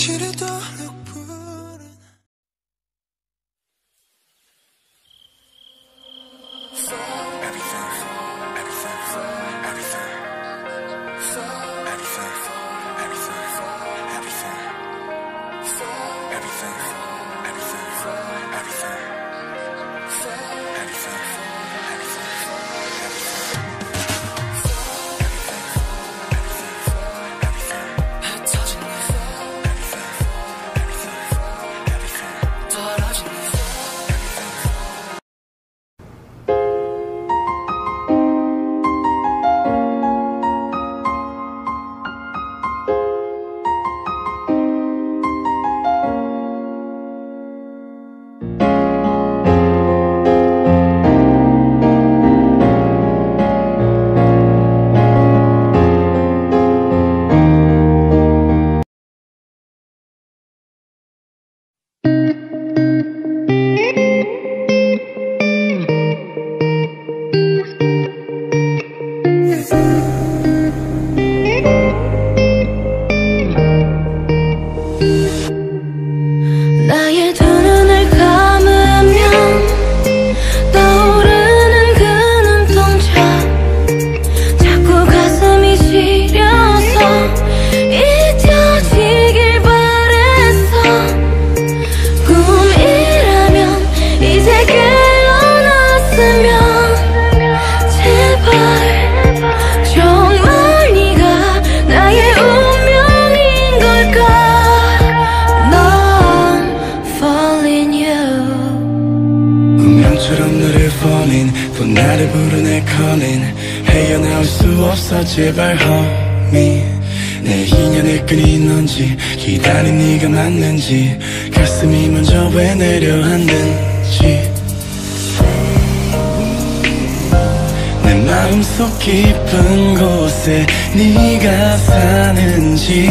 지르도록 부른 나의 두 눈을 감으면 떠오르는 그 눈동자 자꾸 가슴이 시려서 잊혀지길 바랬어. 꿈이라면 이제 깨어났으면 제발 정말 네가 나의 운명인 걸까. 운명처럼 너를 falling 또 나를 부르네 calling 헤어나올 수 없어 제발 homie 내 인연의 끈이 넌지 기다린 네가 맞는지 가슴이 먼저 왜 내려앉는지 내 마음속 깊은 곳에 네가 사는지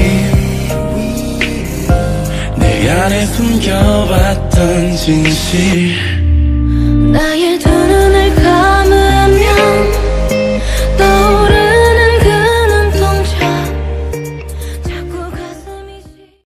내 안에 숨겨왔던 진실 나의